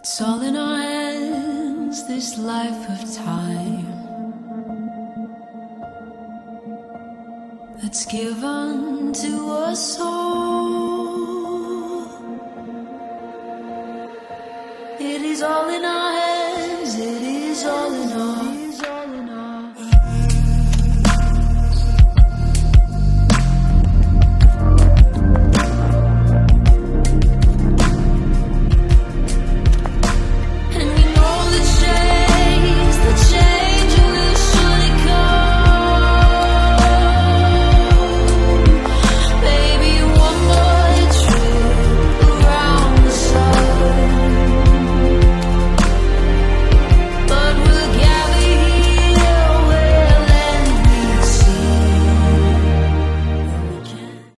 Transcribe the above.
It's all in our hands, this life of time that's given to us all. It is all in our